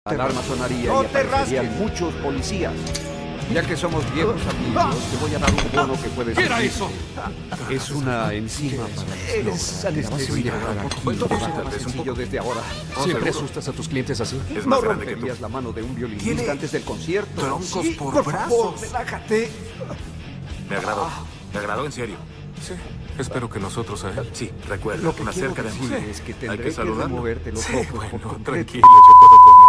La alarma sonaría ¡No y te aparecerían rasques! muchos policías. Ya que somos viejos amigos, te voy a dar un bono que puedes... ¿Qué era eso? Es una enzima para Es anestesia. Todo será más sencillo desde ahora. ¿Siempre asustas a tus clientes así? Es No más grande que tú. romperías la mano de un violinista Tiene antes del concierto. troncos Sí, por favor, brazos. relájate. Me agradó en serio. Sí. Espero que nosotros a él. Sí, recuerda, Lo que una quiero cerca de decir mí. es que Hay tendré que que saludarlo. removerte los Sí, ojos bueno, por completo. tranquilo, yo puedo con